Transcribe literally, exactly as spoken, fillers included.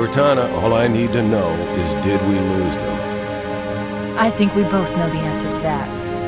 Cortana, all I need to know is did we lose them? I think we both know the answer to that.